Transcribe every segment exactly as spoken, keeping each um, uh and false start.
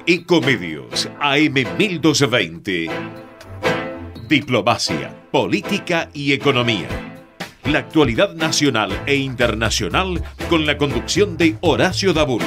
Ecomedios A M mil doscientos veinte. Diplomacia, política y economía. La actualidad nacional e internacional con la conducción de Horacio Dabur.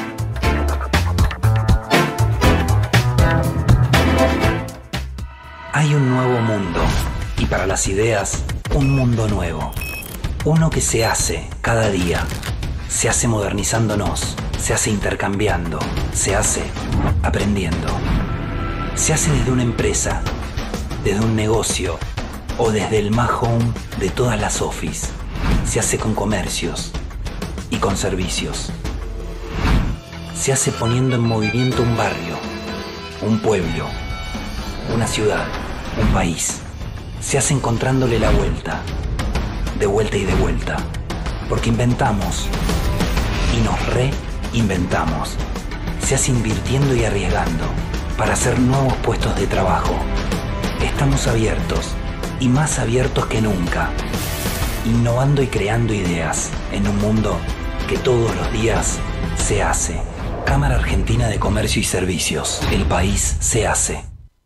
Hay un nuevo mundo, y para las ideas, un mundo nuevo. Uno que se hace cada día. Se hace modernizándonos, se hace intercambiando, se hace aprendiendo. Se hace desde una empresa, desde un negocio o desde el más home de todas las office. Se hace con comercios y con servicios. Se hace poniendo en movimiento un barrio, un pueblo, una ciudad, un país. Se hace encontrándole la vuelta, de vuelta y de vuelta, porque inventamos y nos reinventamos. Se hace invirtiendo y arriesgando para hacer nuevos puestos de trabajo. Estamos abiertos y más abiertos que nunca, innovando y creando ideas en un mundo que todos los días se hace. Cámara Argentina de Comercio y Servicios. El país se hace.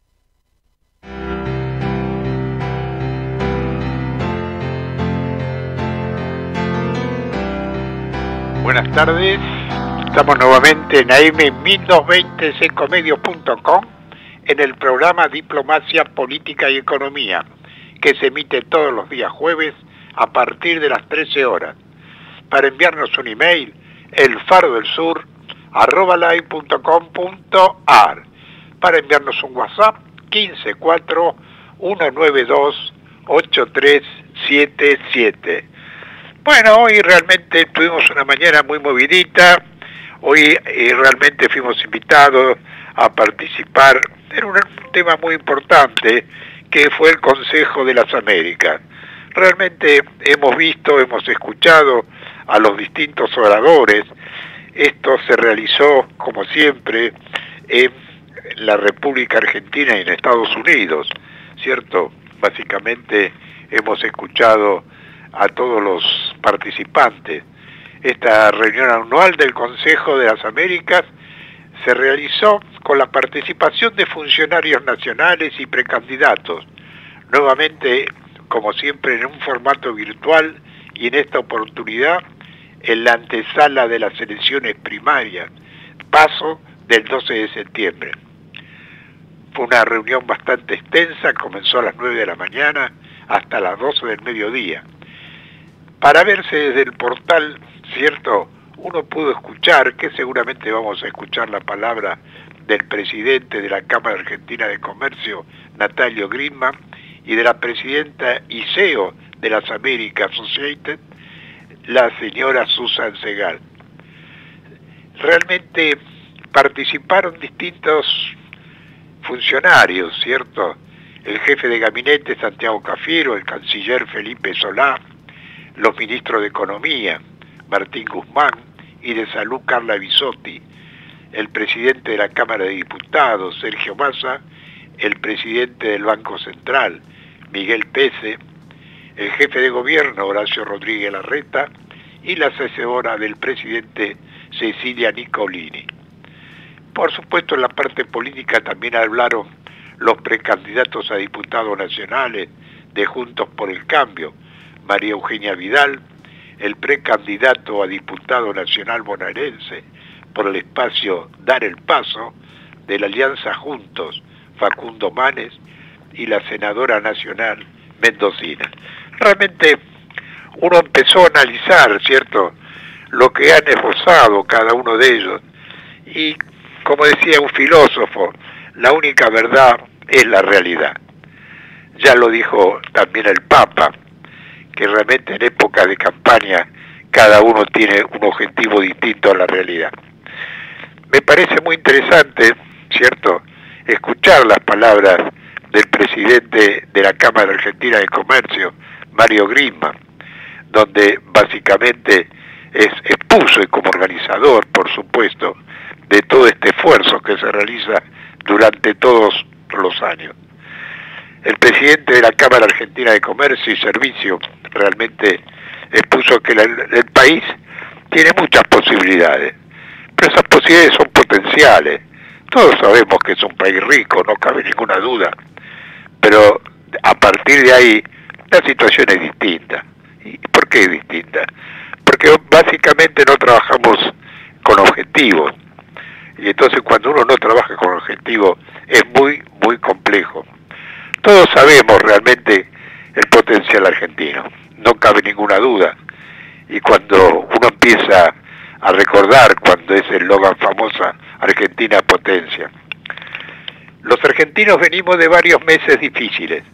Buenas tardes, estamos nuevamente en A M mil doscientos veinte ecomedios punto com en el programa Diplomacia, Política y Economía, que se emite todos los días jueves a partir de las trece horas. Para enviarnos un email, elfarodelsur arroba live punto com punto ar. Para enviarnos un WhatsApp, quince cuatro uno nueve dos ocho tres siete siete. Bueno, hoy realmente tuvimos una mañana muy movidita. Hoy eh, realmente fuimos invitados a participar en un tema muy importante que fue el Consejo de las Américas. Realmente hemos visto, hemos escuchado a los distintos oradores. Esto se realizó, como siempre, en la República Argentina y en Estados Unidos, ¿cierto? Básicamente hemos escuchado a todos los participantes. Esta reunión anual del Consejo de las Américas se realizó con la participación de funcionarios nacionales y precandidatos, nuevamente, como siempre, en un formato virtual y en esta oportunidad en la antesala de las elecciones primarias, paso del doce de septiembre. Fue una reunión bastante extensa, comenzó a las nueve de la mañana hasta las doce del mediodía. Para verse desde el portal, ¿cierto?, uno pudo escuchar, que seguramente vamos a escuchar la palabra del presidente de la Cámara Argentina de Comercio, Natalio Grimman, y de la presidenta y C E O de las Américas Associated, la señora Susan Segal. Realmente participaron distintos funcionarios, ¿cierto? El jefe de gabinete Santiago Cafiero, el canciller Felipe Solá, los ministros de Economía, Martín Guzmán, y de Salud, Carla Bisotti, el presidente de la Cámara de Diputados, Sergio Massa, el presidente del Banco Central, Miguel Pese, el jefe de gobierno, Horacio Rodríguez Larreta, y la asesora del presidente, Cecilia Nicolini. Por supuesto, en la parte política también hablaron los precandidatos a diputados nacionales de Juntos por el Cambio, María Eugenia Vidal, el precandidato a diputado nacional bonaerense por el espacio Dar el Paso, de la Alianza Juntos, Facundo Manes, y la senadora nacional mendocina. Realmente uno empezó a analizar, ¿cierto?, lo que han esbozado cada uno de ellos, y como decía un filósofo, la única verdad es la realidad. Ya lo dijo también el Papa, que realmente en época de campaña cada uno tiene un objetivo distinto a la realidad. Me parece muy interesante, ¿cierto?, escuchar las palabras del presidente de la Cámara Argentina de Comercio, Mario Grimman, donde básicamente es, expuso y como organizador, por supuesto, de todo este esfuerzo que se realiza durante todos los años. El presidente de la Cámara Argentina de Comercio y Servicio realmente expuso que la, el país tiene muchas posibilidades, pero esas posibilidades son potenciales, Todos sabemos que es un país rico, no cabe ninguna duda, pero a partir de ahí la situación es distinta. ¿Y por qué es distinta? Porque básicamente no trabajamos con objetivos, y entonces cuando uno no trabaja con objetivos es muy, muy complejo. Todos sabemos realmente el potencial argentino, no cabe ninguna duda, y cuando uno empieza a recordar cuando es el eslogan famosa Argentina potencia. Los argentinos venimos de varios meses difíciles.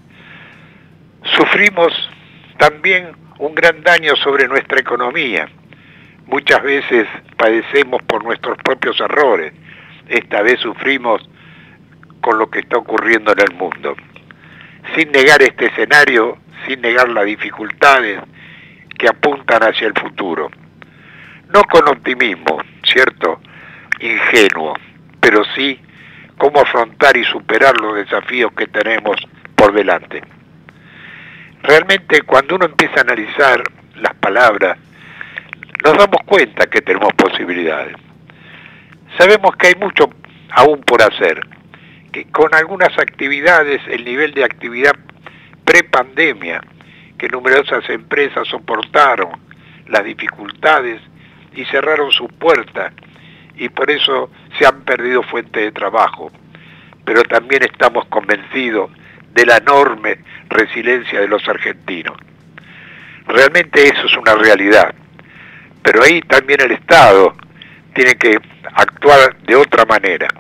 Sufrimos también un gran daño sobre nuestra economía. Muchas veces padecemos por nuestros propios errores. Esta vez sufrimos con lo que está ocurriendo en el mundo. Sin negar este escenario, sin negar las dificultades que apuntan hacia el futuro. No con optimismo, ¿cierto? Ingenuo, pero sí cómo afrontar y superar los desafíos que tenemos por delante. Realmente cuando uno empieza a analizar las palabras, nos damos cuenta que tenemos posibilidades. Sabemos que hay mucho aún por hacer, que con algunas actividades, el nivel de actividad prepandemia, que numerosas empresas soportaron las dificultades y cerraron sus puertas, y por eso se han perdido fuentes de trabajo. Pero también estamos convencidos de la enorme resiliencia de los argentinos. Realmente eso es una realidad, pero ahí también el Estado tiene que actuar de otra manera.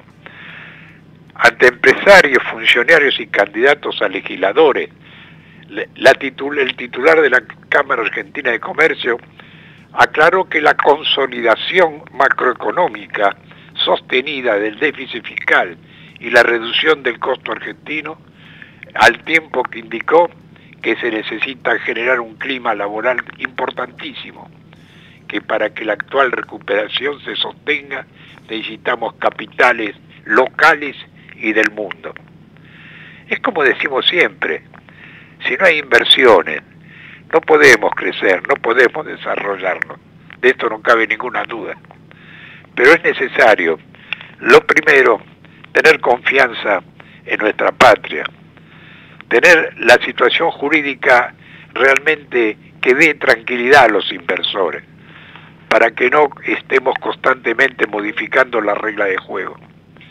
Ante empresarios, funcionarios y candidatos a legisladores, la titul- el titular de la Cámara Argentina de Comercio aclaró que la consolidación macroeconómica sostenida del déficit fiscal y la reducción del costo argentino, al tiempo que indicó que se necesita generar un clima laboral importantísimo, que para que la actual recuperación se sostenga necesitamos capitales locales y del mundo. Es como decimos siempre, si no hay inversiones, no podemos crecer, no podemos desarrollarnos. De esto no cabe ninguna duda. Pero es necesario, lo primero, tener confianza en nuestra patria, tener la situación jurídica realmente que dé tranquilidad a los inversores, para que no estemos constantemente modificando la regla de juego.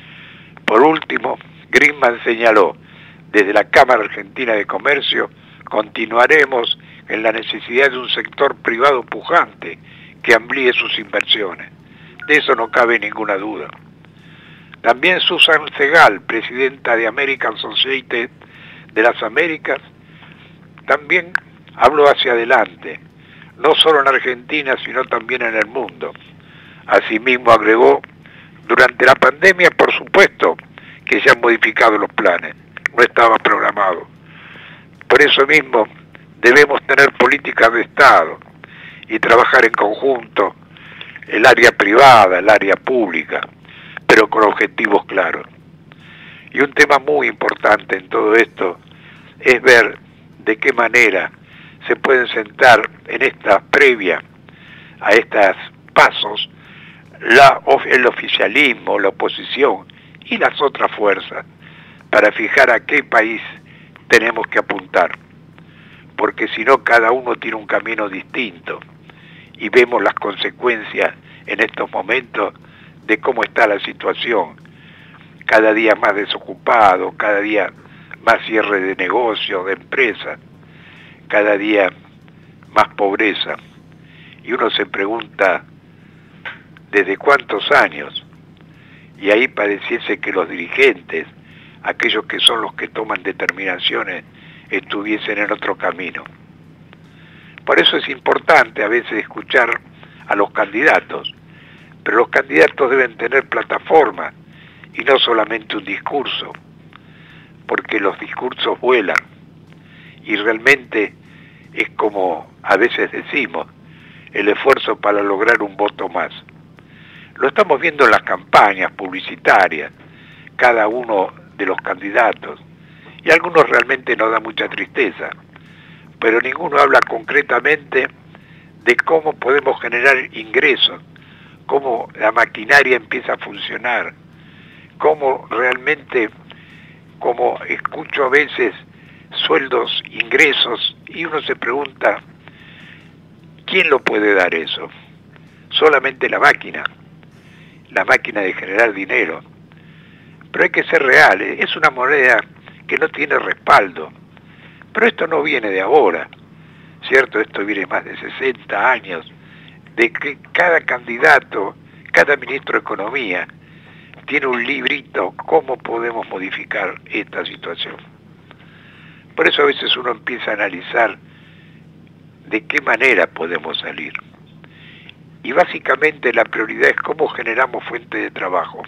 Por último, Griezmann señaló, desde la Cámara Argentina de Comercio, continuaremos en la necesidad de un sector privado pujante que amplíe sus inversiones. De eso no cabe ninguna duda. También Susan Segal, presidenta de American Associated de las Américas, también habló hacia adelante, no solo en Argentina, sino también en el mundo. Asimismo agregó, durante la pandemia, por supuesto, que se han modificado los planes, no estaba programado. Por eso mismo debemos tener políticas de Estado y trabajar en conjunto, el área privada, el área pública, pero con objetivos claros. Y un tema muy importante en todo esto es ver de qué manera se pueden sentar en esta previa a estos pasos la, el oficialismo, la oposición y las otras fuerzas para fijar a qué país tenemos que apuntar, porque si no cada uno tiene un camino distinto y vemos las consecuencias en estos momentos de cómo está la situación, cada día más desocupado, cada día más cierre de negocios, de empresas, cada día más pobreza. Y uno se pregunta, ¿desde cuántos años? Y ahí pareciese que los dirigentes, aquellos que son los que toman determinaciones, estuviesen en otro camino. Por eso es importante a veces escuchar a los candidatos, pero los candidatos deben tener plataforma y no solamente un discurso, porque los discursos vuelan y realmente es como a veces decimos, el esfuerzo para lograr un voto más. Lo estamos viendo en las campañas publicitarias, cada uno de los candidatos, y algunos realmente nos da mucha tristeza, pero ninguno habla concretamente de cómo podemos generar ingresos, cómo la maquinaria empieza a funcionar, cómo realmente, como escucho a veces, sueldos, ingresos, y uno se pregunta, ¿quién lo puede dar eso? Solamente la máquina, la máquina de generar dinero. Pero hay que ser reales, es una moneda que no tiene respaldo. Pero esto no viene de ahora, ¿cierto? Esto viene más de sesenta años, de que cada candidato, cada ministro de Economía, tiene un librito, cómo podemos modificar esta situación. Por eso a veces uno empieza a analizar de qué manera podemos salir. Y básicamente la prioridad es cómo generamos fuente de trabajo.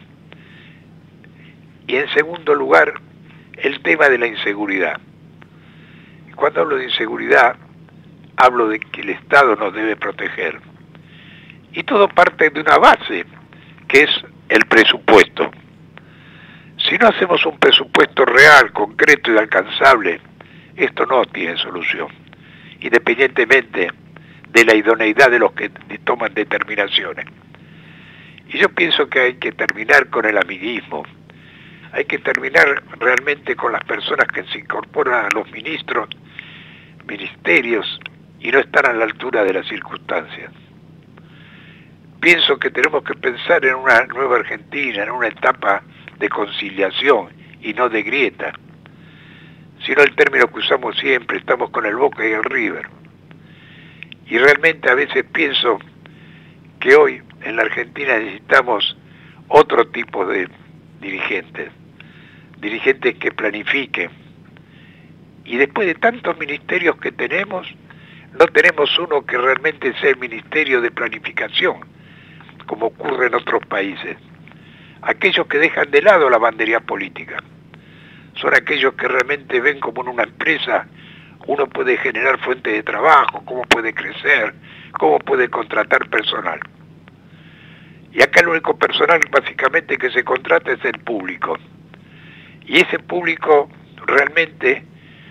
Y en segundo lugar, el tema de la inseguridad. Cuando hablo de inseguridad, hablo de que el Estado nos debe proteger. Y todo parte de una base, que es el presupuesto. Si no hacemos un presupuesto real, concreto y alcanzable, esto no tiene solución, independientemente de la idoneidad de los que toman determinaciones. Y yo pienso que hay que terminar con el amiguismo, hay que terminar realmente con las personas que se incorporan a los ministros, ministerios, y no están a la altura de las circunstancias. Pienso que tenemos que pensar en una nueva Argentina, en una etapa de conciliación y no de grieta. Si no, el término que usamos siempre, estamos con el Boca y el River. Y realmente a veces pienso que hoy en la Argentina necesitamos otro tipo de dirigentes, dirigentes que planifiquen. Y después de tantos ministerios que tenemos, no tenemos uno que realmente sea el Ministerio de Planificación, como ocurre en otros países. Aquellos que dejan de lado la bandería política son aquellos que realmente ven como en una empresa uno puede generar fuente de trabajo, cómo puede crecer, cómo puede contratar personal. Y acá el único personal básicamente que se contrata es el público. Y ese público realmente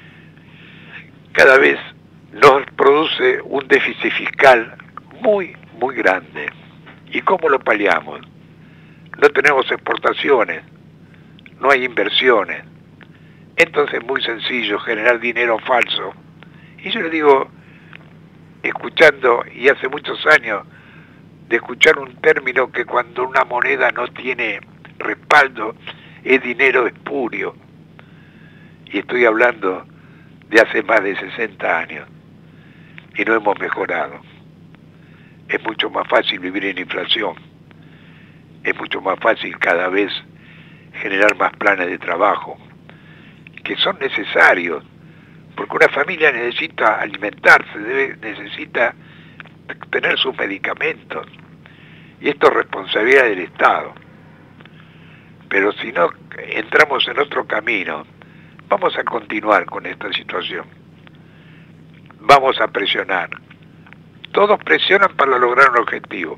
cada vez nos produce un déficit fiscal muy, muy grande. ¿Y cómo lo paliamos? No tenemos exportaciones, no hay inversiones. Entonces es muy sencillo generar dinero falso. Y yo le digo, escuchando, y hace muchos años, de escuchar un término que cuando una moneda no tiene respaldo, es dinero espurio. Y estoy hablando de hace más de sesenta años. Y no hemos mejorado. Es mucho más fácil vivir en inflación. Es mucho más fácil cada vez generar más planes de trabajo, que son necesarios, porque una familia necesita alimentarse, debe, necesita tener sus medicamentos, y esto es responsabilidad del Estado. Pero si no entramos en otro camino, vamos a continuar con esta situación. Vamos a presionar. Todos presionan para lograr un objetivo.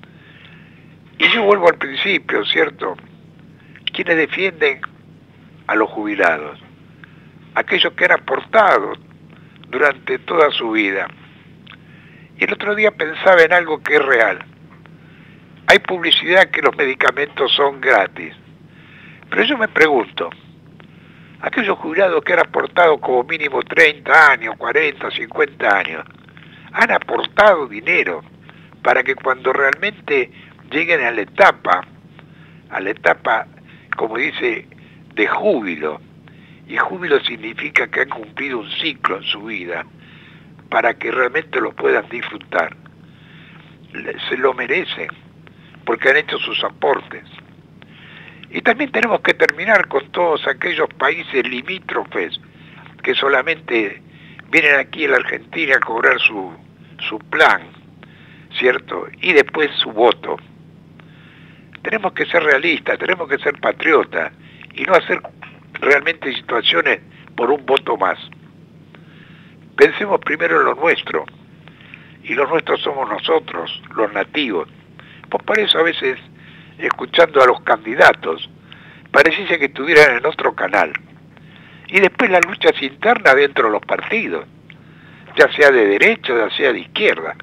Y yo vuelvo al principio, ¿cierto? ¿Quiénes defienden a los jubilados? Aquellos que han aportado durante toda su vida. Y el otro día pensaba en algo que es real. Hay publicidad que los medicamentos son gratis. Pero yo me pregunto, aquellos jubilados que han aportado como mínimo treinta años, cuarenta, cincuenta años, han aportado dinero para que cuando realmente lleguen a la etapa, a la etapa, como dice, de júbilo, y júbilo significa que han cumplido un ciclo en su vida, para que realmente lo puedan disfrutar. Se lo merecen, porque han hecho sus aportes. Y también tenemos que terminar con todos aquellos países limítrofes que solamente vienen aquí a la Argentina a cobrar su, su plan, ¿cierto? Y después su voto. Tenemos que ser realistas, tenemos que ser patriotas y no hacer realmente situaciones por un voto más. Pensemos primero en lo nuestro, y los nuestros somos nosotros, los nativos. Pues por eso a veces, escuchando a los candidatos, pareciese que estuvieran en otro canal. Y después las luchas internas dentro de los partidos, ya sea de derecha, ya sea de izquierda.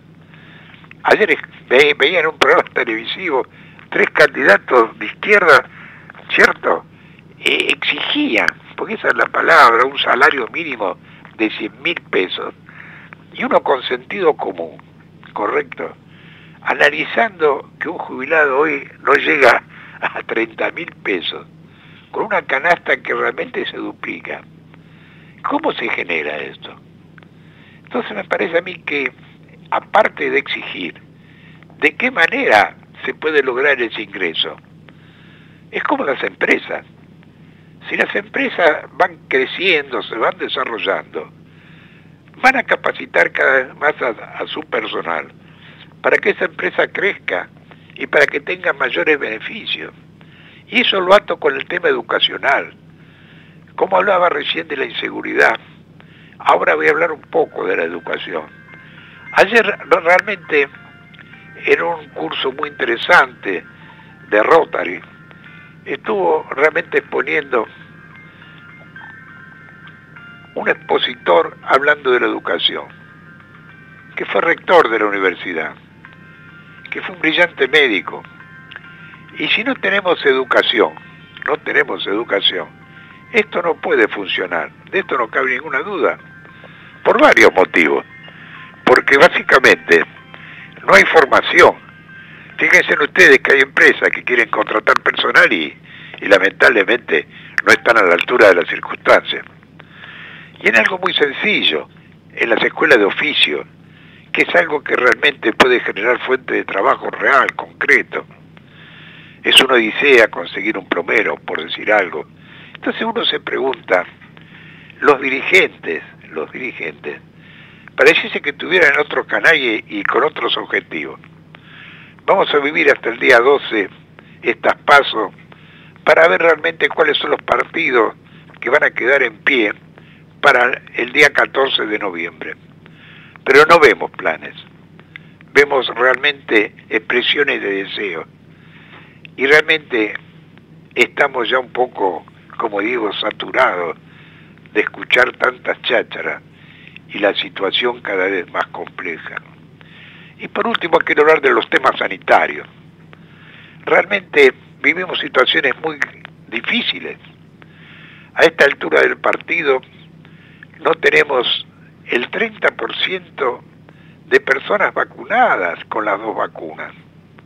Ayer ve, veía en un programa televisivo tres candidatos de izquierda ¿cierto? Eh, exigían, porque esa es la palabra, un salario mínimo de cien mil pesos. Y uno con sentido común, correcto, analizando que un jubilado hoy no llega a treinta mil pesos, con una canasta que realmente se duplica. ¿Cómo se genera esto? Entonces me parece a mí que, aparte de exigir, ¿de qué manera se puede lograr ese ingreso? Es como las empresas. Si las empresas van creciendo, se van desarrollando, van a capacitar cada vez más a, a su personal para que esa empresa crezca y para que tenga mayores beneficios. Y eso lo ato con el tema educacional. Como hablaba recién de la inseguridad, ahora voy a hablar un poco de la educación. Ayer realmente era un curso muy interesante de Rotary. Estuvo realmente exponiendo un expositor hablando de la educación, que fue rector de la universidad, que fue un brillante médico. Y si no tenemos educación, no tenemos educación, esto no puede funcionar, de esto no cabe ninguna duda, por varios motivos. Porque básicamente no hay formación. Fíjense ustedes que hay empresas que quieren contratar personal y, y lamentablemente no están a la altura de las circunstancias. Y en algo muy sencillo, en las escuelas de oficio, que es algo que realmente puede generar fuente de trabajo real, concreto. Es una odisea conseguir un plomero, por decir algo. Entonces uno se pregunta, los dirigentes, los dirigentes, pareciese que tuvieran otro canal y, y con otros objetivos. Vamos a vivir hasta el día doce estas pasos para ver realmente cuáles son los partidos que van a quedar en pie para el día catorce de noviembre. Pero no vemos planes, vemos realmente expresiones de deseo. Y realmente estamos ya un poco, como digo, saturados de escuchar tantas chácharas y la situación cada vez más compleja. Y por último quiero hablar de los temas sanitarios. Realmente vivimos situaciones muy difíciles. A esta altura del partido no tenemos el treinta por ciento de personas vacunadas con las dos vacunas.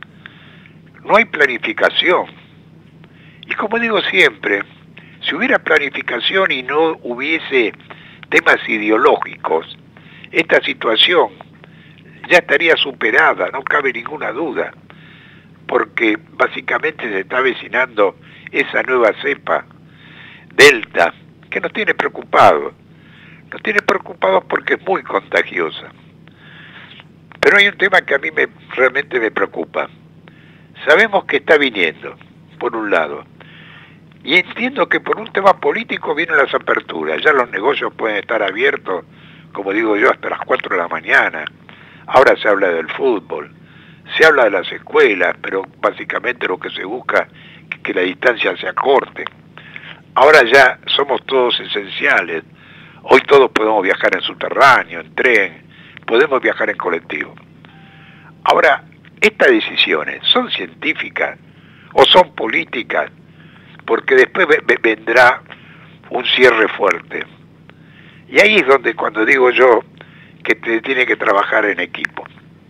No hay planificación. Y como digo siempre, si hubiera planificación y no hubiese temas ideológicos, esta situación ya estaría superada, no cabe ninguna duda, porque básicamente se está avecinando esa nueva cepa, Delta, que nos tiene preocupados. Nos tiene preocupados porque es muy contagiosa. Pero hay un tema que a mí me, realmente me preocupa. Sabemos que está viniendo, por un lado, y entiendo que por un tema político vienen las aperturas. Ya los negocios pueden estar abiertos, como digo yo, hasta las cuatro de la mañana. Ahora se habla del fútbol, se habla de las escuelas, pero básicamente lo que se busca es que la distancia se acorte. Ahora ya somos todos esenciales. Hoy todos podemos viajar en subterráneo, en tren, podemos viajar en colectivo. Ahora, estas decisiones son científicas o son políticas, porque después vendrá un cierre fuerte. Y ahí es donde cuando digo yo que te tiene que trabajar en equipo.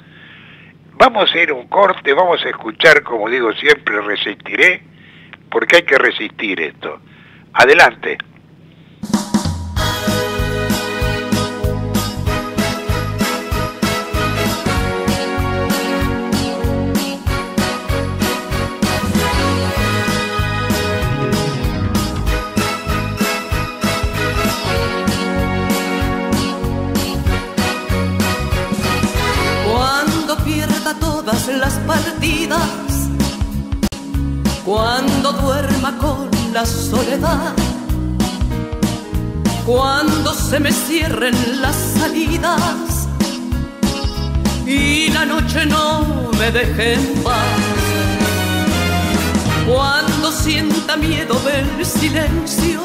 Vamos a ir a un corte, vamos a escuchar, como digo siempre, resistiré, porque hay que resistir esto. Adelante. Las partidas, cuando duerma con la soledad, cuando se me cierren las salidas y la noche no me deje en paz, cuando sienta miedo del silencio,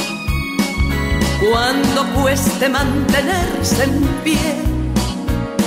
cuando cueste mantenerse en pie,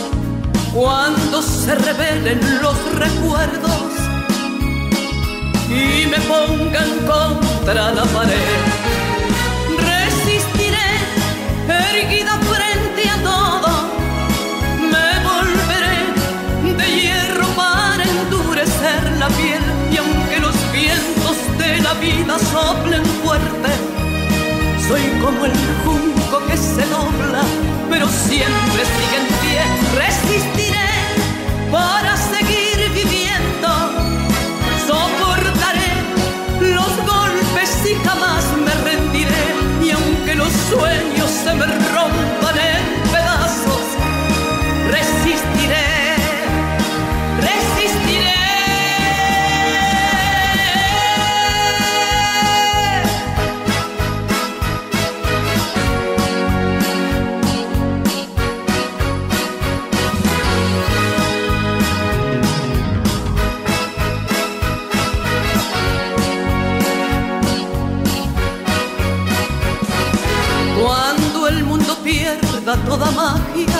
cuando se revelen los recuerdos y me pongan contra la pared. Resistiré, erguida frente a todo, me volveré de hierro para endurecer la piel. Y aunque los vientos de la vida soplen fuerte, soy como el junco que se dobla, pero siempre sigue en pie. Resistiré para seguir viviendo, soportaré los golpes y jamás me rendiré. Y aunque los sueños se me rompan en pedazos, resistiré, resistiré. Pierda toda magia,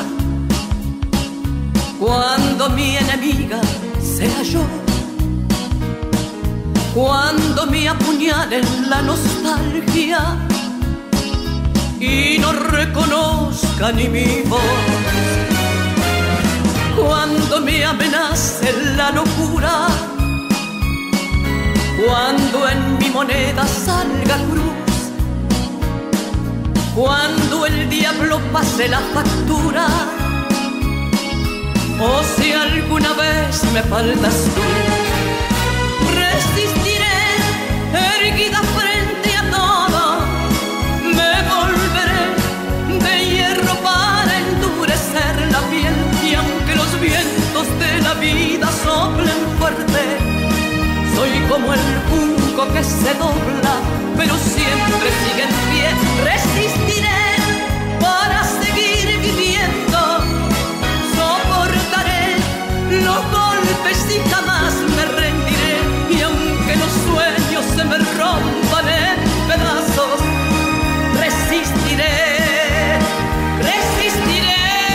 cuando mi enemiga sea yo, cuando me apuñalen la nostalgia y no reconozca ni mi voz, cuando me amenace la locura, cuando en mi moneda salga cruz, cuando el diablo pase la factura, o si alguna vez me faltas tú. Resistiré, erguida frente a todo, me volveré de hierro para endurecer la piel. Y aunque los vientos de la vida soplen fuerte, soy como el junco que se dobla, pero siempre sigue en pie. Resistiré para seguir viviendo, soportaré los golpes y jamás me rendiré. Y aunque los sueños se me rompan en pedazos, resistiré, resistiré.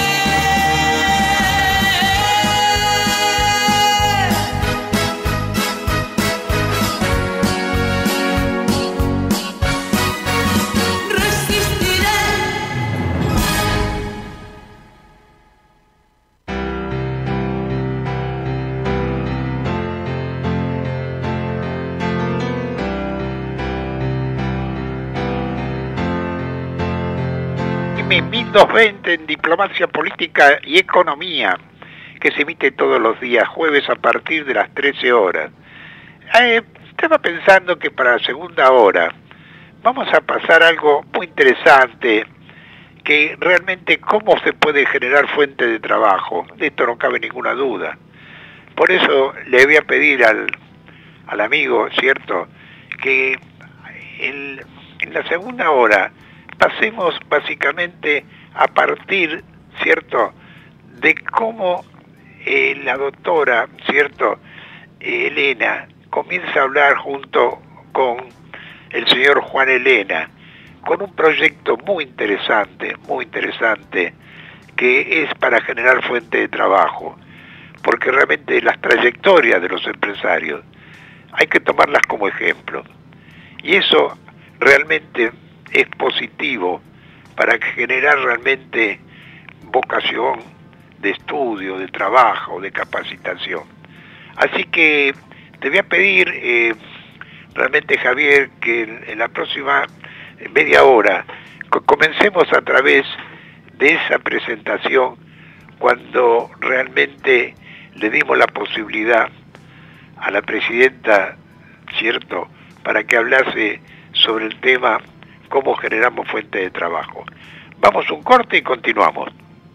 mil doscientos veinte en Diplomacia Política y Economía, que se emite todos los días jueves a partir de las trece horas. Eh, estaba pensando que para la segunda hora vamos a pasar algo muy interesante, que realmente cómo se puede generar fuente de trabajo. De esto no cabe ninguna duda. Por eso le voy a pedir al, al amigo, ¿cierto?, que el, en la segunda hora pasemos básicamente a partir, ¿cierto?, de cómo eh, la doctora, ¿cierto?, eh, Elena, comienza a hablar junto con el señor Juan Elena, con un proyecto muy interesante, muy interesante, que es para generar fuente de trabajo, porque realmente las trayectorias de los empresarios hay que tomarlas como ejemplo, y eso realmente es positivo para generar realmente vocación de estudio, de trabajo, de capacitación. Así que te voy a pedir eh, realmente, Javier, que en, en la próxima media hora co- comencemos a través de esa presentación, cuando realmente le dimos la posibilidad a la presidenta, ¿cierto?, para que hablase sobre el tema cómo generamos fuente de trabajo. Vamos a un corte y continuamos.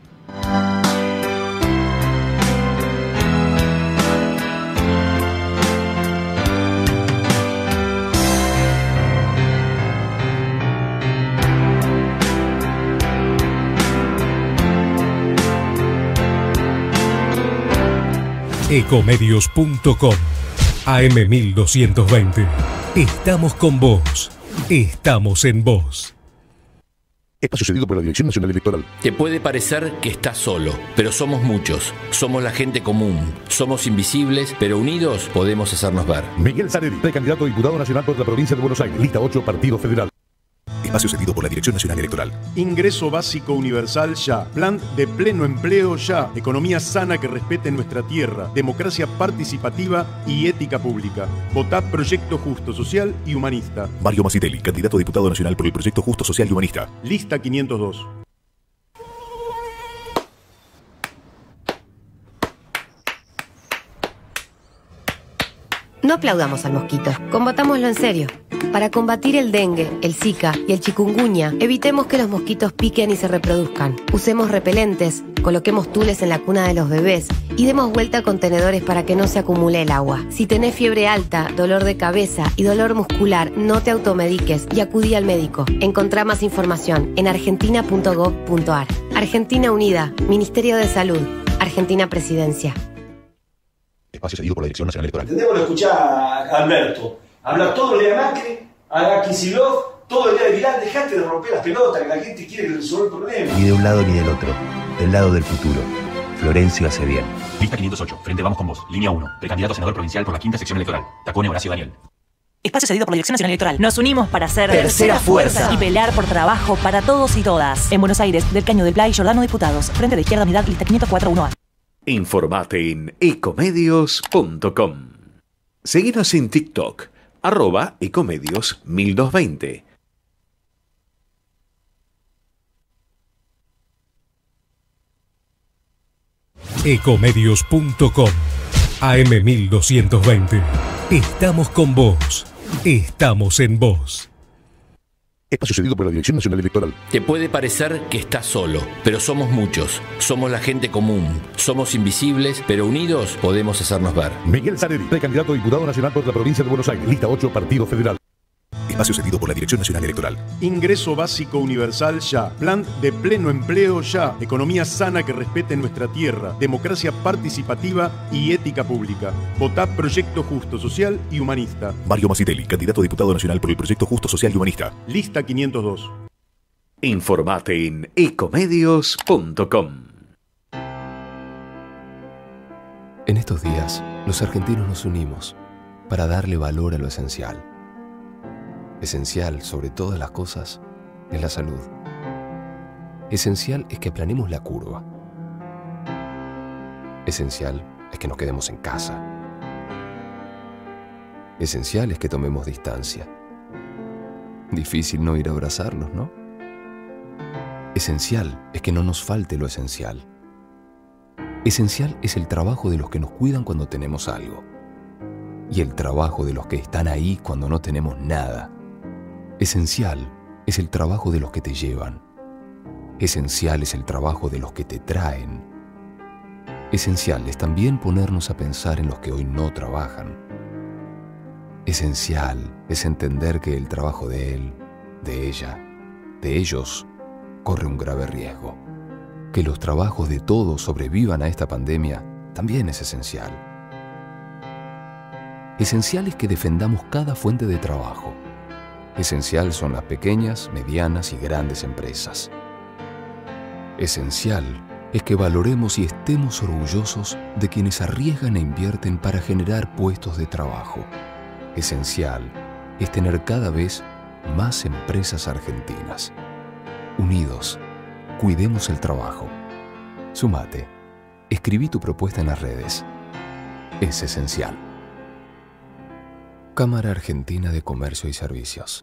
Ecomedios punto com A M mil doscientos veinte. Estamos con vos. Estamos en vos. Espacio cedido por la Dirección Nacional Electoral. Te puede parecer que estás solo, pero somos muchos. Somos la gente común. Somos invisibles, pero unidos podemos hacernos ver. Miguel Sareri, precandidato a diputado nacional por la provincia de Buenos Aires. Lista ocho, Partido Federal. Espacio cedido por la Dirección Nacional Electoral. Ingreso básico universal ya. Plan de pleno empleo ya. Economía sana que respete nuestra tierra. Democracia participativa y ética pública. Votá Proyecto Justo, Social y Humanista. Mario Masitelli, candidato a diputado nacional por el Proyecto Justo, Social y Humanista. Lista quinientos dos. No aplaudamos al mosquito, combatámoslo en serio. Para combatir el dengue, el zika y el chikungunya, evitemos que los mosquitos piquen y se reproduzcan. Usemos repelentes, coloquemos tules en la cuna de los bebés y demos vuelta a contenedores para que no se acumule el agua. Si tenés fiebre alta, dolor de cabeza y dolor muscular, no te automediques y acudí al médico. Encontrá más información en argentina punto gov punto ar. Argentina Unida, Ministerio de Salud, Argentina Presidencia. Espacio cedido por la Dirección Nacional Electoral. Entendemos, lo escuchá a Alberto. Hablar todo el día de Macri, a Kicillof, todo el día de Vidal. Dejate de romper las pelotas, que la gente quiere resolver el problema. Ni de un lado ni del otro, del lado del futuro. Florencio hace bien. Lista quinientos ocho, Frente Vamos con Vos, línea uno, precandidato a senador provincial por la quinta sección electoral. Tacone Horacio Daniel. Espacio cedido por la Dirección Nacional Electoral. Nos unimos para ser tercera fuerza y pelear por trabajo para todos y todas. En Buenos Aires, del Caño del Play, Giordano Diputados. Frente de Izquierda Unidad, lista quinientos cuatro uno A. Informate en ecomedios punto com. Seguinos en TikTok, arroba ecomedios mil doscientos veinte. ecomedios punto com. A M mil doscientos veinte. Estamos con vos. Estamos en vos. Espacio cedido por la Dirección Nacional Electoral. Te puede parecer que estás solo, pero somos muchos. Somos la gente común. Somos invisibles, pero unidos podemos hacernos ver. Miguel Sareri, precandidato a diputado nacional por la provincia de Buenos Aires. Lista ocho, Partido Federal. Espacio cedido por la Dirección Nacional Electoral. Ingreso básico universal ya. Plan de pleno empleo ya. Economía sana que respete nuestra tierra. Democracia participativa y ética pública. Votá Proyecto Justo, Social y Humanista. Mario Masitelli, candidato a diputado nacional por el Proyecto Justo, Social y Humanista. Lista quinientos dos. Informate en ecomedios punto com. En estos días, los argentinos nos unimos para darle valor a lo esencial. Esencial, sobre todas las cosas, es la salud. Esencial es que aplanemos la curva. Esencial es que nos quedemos en casa. Esencial es que tomemos distancia. Difícil no ir a abrazarlos, ¿no? Esencial es que no nos falte lo esencial. Esencial es el trabajo de los que nos cuidan cuando tenemos algo. Y el trabajo de los que están ahí cuando no tenemos nada. Esencial es el trabajo de los que te llevan. Esencial es el trabajo de los que te traen. Esencial es también ponernos a pensar en los que hoy no trabajan. Esencial es entender que el trabajo de él, de ella, de ellos, corre un grave riesgo. Que los trabajos de todos sobrevivan a esta pandemia también es esencial. Esencial es que defendamos cada fuente de trabajo. Esencial son las pequeñas, medianas y grandes empresas. Esencial es que valoremos y estemos orgullosos de quienes arriesgan e invierten para generar puestos de trabajo. Esencial es tener cada vez más empresas argentinas. Unidos, cuidemos el trabajo. Sumate. Escribí tu propuesta en las redes. Es esencial. Cámara Argentina de Comercio y Servicios.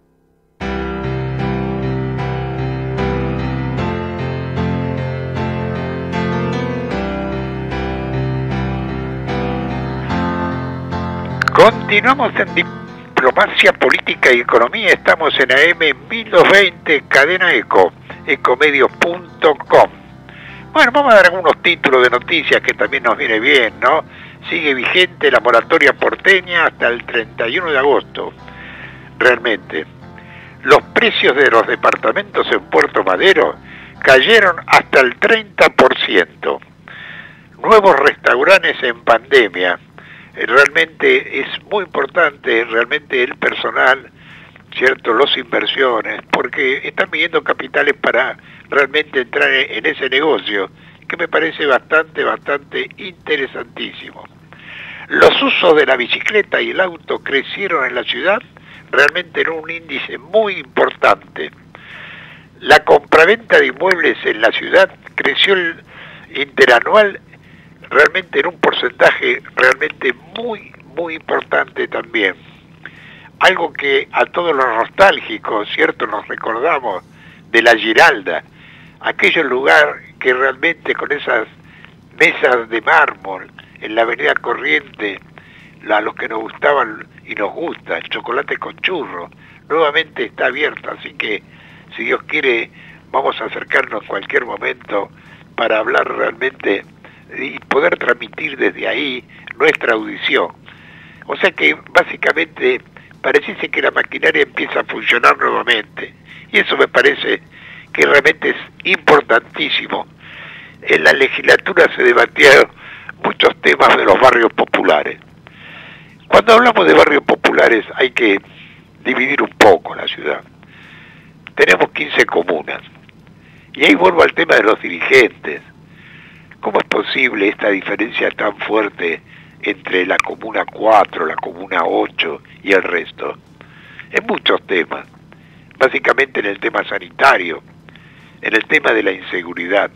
Continuamos en Diplomacia Política y Economía. Estamos en A M mil doscientos veinte, Cadena Eco, ecomedios punto com. Bueno, vamos a dar algunos títulos de noticias que también nos viene bien, ¿no? Sigue vigente la moratoria porteña hasta el treinta y uno de agosto. Realmente, los precios de los departamentos en Puerto Madero cayeron hasta el treinta por ciento. Nuevos restaurantes en pandemia. Realmente es muy importante, realmente el personal ¿cierto?, los inversiones, porque están midiendo capitales para realmente entrar en ese negocio, que me parece bastante, bastante interesantísimo. Los usos de la bicicleta y el auto crecieron en la ciudad realmente en un índice muy importante. La compraventa de inmuebles en la ciudad creció el interanual realmente en un porcentaje realmente muy, muy importante también. Algo que a todos los nostálgicos, ¿cierto?, nos recordamos de la Giralda, aquel lugar que realmente con esas mesas de mármol en la avenida Corriente, a los que nos gustaban y nos gusta, el chocolate con churro, nuevamente está abierto, así que si Dios quiere vamos a acercarnos en cualquier momento para hablar realmente y poder transmitir desde ahí nuestra audición. O sea que básicamente pareciese que la maquinaria empieza a funcionar nuevamente, y eso me parece que realmente es importantísimo. En la legislatura se debatieron muchos temas de los barrios populares. Cuando hablamos de barrios populares hay que dividir un poco la ciudad. Tenemos quince comunas, y ahí vuelvo al tema de los dirigentes. ¿Cómo es posible esta diferencia tan fuerte entre la comuna cuatro, la comuna ocho y el resto? En muchos temas, básicamente en el tema sanitario, en el tema de la inseguridad.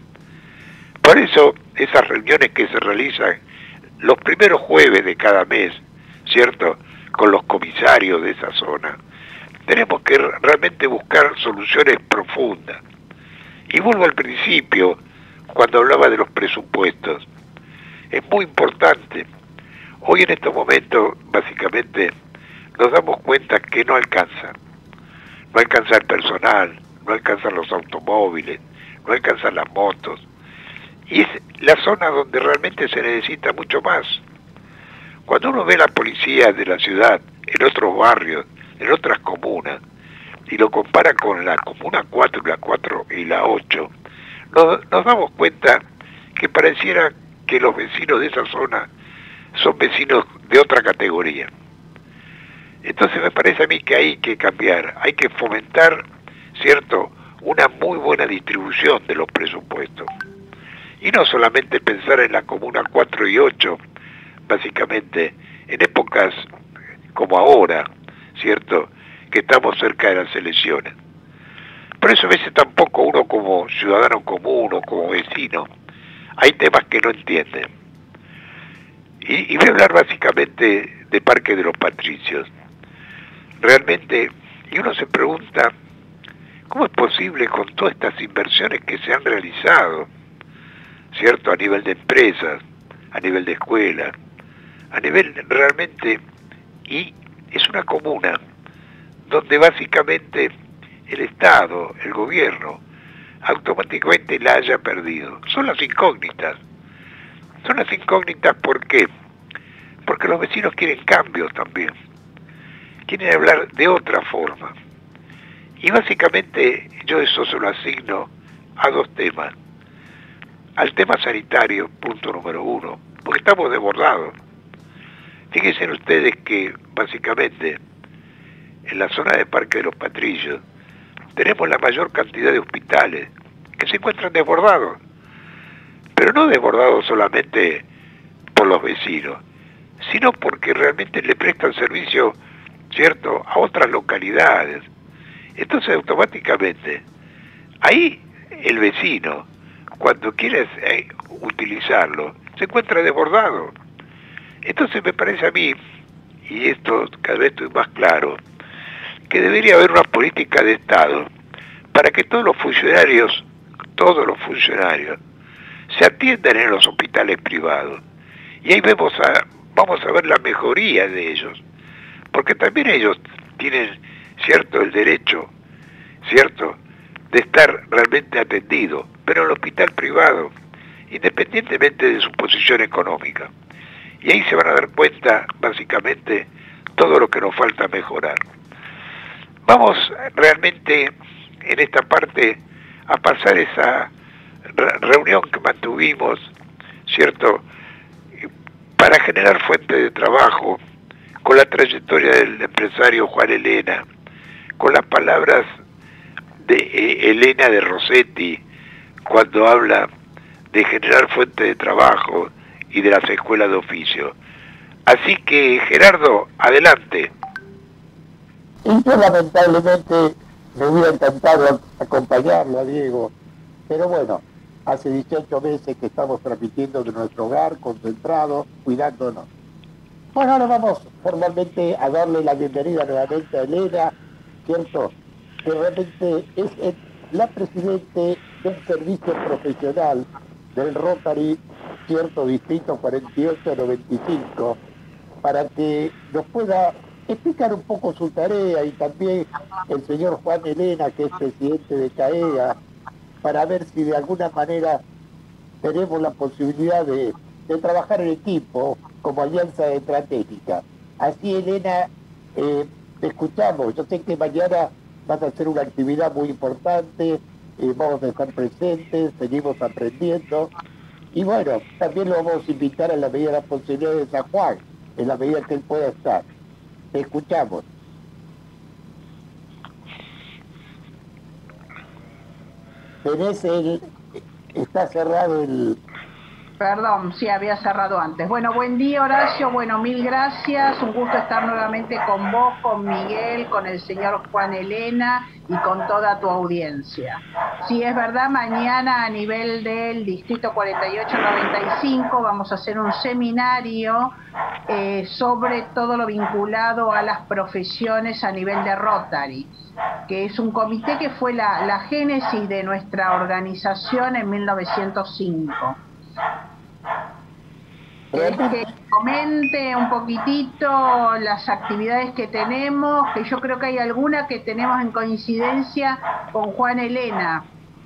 Por eso, esas reuniones que se realizan los primeros jueves de cada mes, ¿cierto?, con los comisarios de esa zona, tenemos que realmente buscar soluciones profundas. Y vuelvo al principio, cuando hablaba de los presupuestos. Es muy importante. Hoy en estos momentos, básicamente, nos damos cuenta que no alcanza. No alcanza el personal, no alcanzan los automóviles, no alcanzan las motos. Y es la zona donde realmente se necesita mucho más. Cuando uno ve la policía de la ciudad, en otros barrios, en otras comunas, y lo compara con la comuna cuatro y la cuatro y la ocho, nos, nos damos cuenta que pareciera que los vecinos de esa zona son vecinos de otra categoría. Entonces me parece a mí que hay que cambiar, hay que fomentar, ¿cierto?, una muy buena distribución de los presupuestos. Y no solamente pensar en la comuna cuatro y ocho, básicamente, en épocas como ahora, ¿cierto?, que estamos cerca de las elecciones. Por eso a veces tampoco uno como ciudadano común o como vecino, hay temas que no entiende. Y, y voy a hablar básicamente de Parque de los Patricios. Realmente, y uno se pregunta, ¿cómo es posible con todas estas inversiones que se han realizado, ¿cierto?, a nivel de empresas, a nivel de escuelas, a nivel realmente, y es una comuna donde básicamente el Estado, el gobierno, automáticamente la haya perdido? Son las incógnitas. Son las incógnitas, ¿por qué? Porque los vecinos quieren cambios también. Quieren hablar de otra forma. Y básicamente yo eso se lo asigno a dos temas. Al tema sanitario, punto número uno, porque estamos desbordados. Fíjense ustedes que básicamente en la zona de Parque de los Patricios tenemos la mayor cantidad de hospitales que se encuentran desbordados, pero no desbordados solamente por los vecinos, sino porque realmente le prestan servicio, ¿cierto?, a otras localidades. Entonces automáticamente ahí el vecino, cuando quiere eh, utilizarlo, se encuentra desbordado. Entonces me parece a mí, y esto cada vez estoy más claro, que debería haber una política de Estado para que todos los funcionarios, todos los funcionarios, se atiendan en los hospitales privados. Y ahí vemos a, vamos a ver la mejoría de ellos, porque también ellos tienen, cierto, el derecho, cierto, de estar realmente atendidos, pero en el hospital privado, independientemente de su posición económica. Y ahí se van a dar cuenta, básicamente, todo lo que nos falta mejorar. Vamos realmente en esta parte a pasar esa reunión que mantuvimos, ¿cierto?, para generar fuentes de trabajo con la trayectoria del empresario Juan Elena, con las palabras de eh, Elena de Rossetti cuando habla de generar fuentes de trabajo y de las escuelas de oficio. Así que, Gerardo, adelante. Y yo lamentablemente me hubiera encantado acompañarlo a Diego, pero bueno, hace dieciocho meses que estamos transmitiendo de nuestro hogar, concentrados, cuidándonos. Bueno, ahora vamos formalmente a darle la bienvenida nuevamente a Elena, ¿cierto? Que realmente es el, la presidente del servicio profesional del Rotary, cierto, Distrito cuarenta y ocho noventa y cinco, para que nos pueda explicar un poco su tarea, y también el señor Juan Elena, que es presidente de CAEGA, para ver si de alguna manera tenemos la posibilidad de, de trabajar en equipo como alianza estratégica. Así, Elena, eh, te escuchamos. Yo sé que mañana vas a hacer una actividad muy importante, eh, vamos a estar presentes, seguimos aprendiendo, y bueno, también lo vamos a invitar a la medida de las posibilidades a Juan, en la medida que él pueda estar. Te escuchamos. Tenés el... Está cerrado el... Perdón, sí, había cerrado antes. Bueno, buen día, Horacio. Bueno, mil gracias. Un gusto estar nuevamente con vos, con Miguel, con el señor Juan Elena y con toda tu audiencia. Sí, es verdad, mañana a nivel del Distrito cuarenta y ocho noventa y cinco vamos a hacer un seminario eh, sobre todo lo vinculado a las profesiones a nivel de Rotary, que es un comité que fue la, la génesis de nuestra organización en mil novecientos cinco. Es que comente un poquitito las actividades que tenemos, que yo creo que hay alguna que tenemos en coincidencia con Juan Elena.